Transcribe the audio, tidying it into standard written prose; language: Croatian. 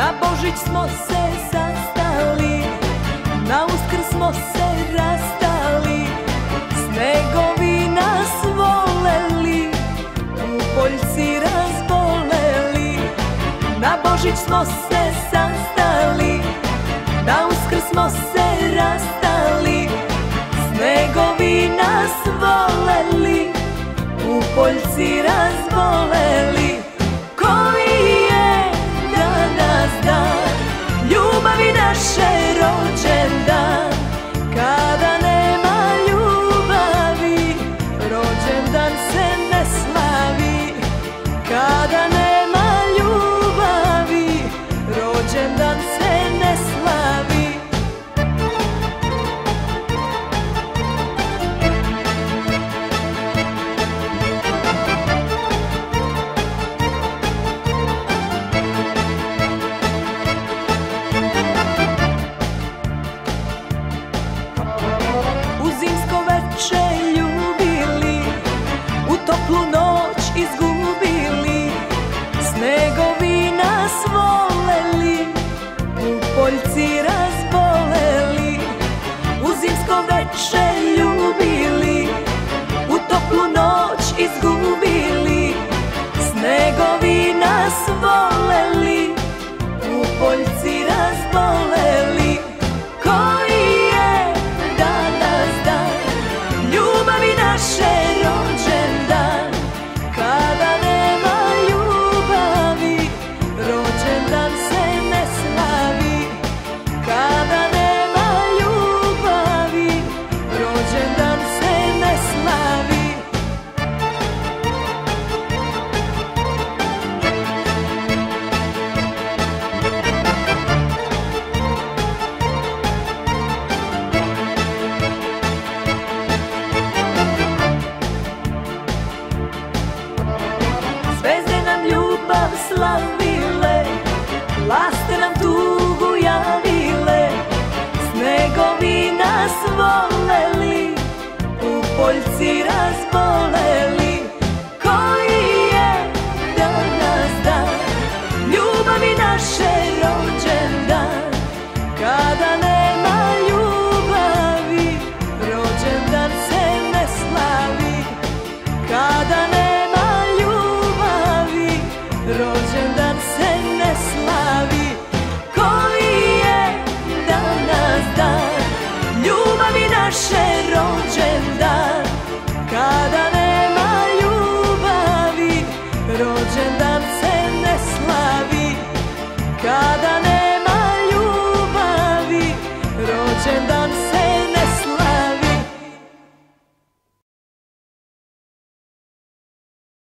Na Božić smo se sastali, na Uskrs smo se rastali. Snegovi nas voleli, u Poljci razboleli. Na Božić smo se sastali, na Uskrs smo se rastali. Snegovi nas voleli, u Poljci razboleli. Koji je danas dan ljubavi naše rođendan? Kada nema ljubavi, rođendan se ne slavi. Kada nema ljubavi, rođendan se ne slavi. Ljubili, u toplu noć izgubili. Snegovi nas voleli, u Poljci razboleli. U zimsko veče ljubili, u toplu noć izgubili. Snegovi nas voleli, u Poljci razboleli. Koji je danas dan ljubavi naše rođendan? Kada nema ljubavi, rođendan se ne slavi. Kada nema ljubavi, rođendan se ne slavi. Zvezde nam ljubav slavile, laste nam tugu javile. Snegovi nas voleli, u Poljci razboleli. Koji je danas dan ljubavi naše rođendan? Kada nema ljubavi, rođendan se ne slavi. Kada nema ljubavi, rođendan se ne slavi. Koji je danas dan ljubavi naše rođendan?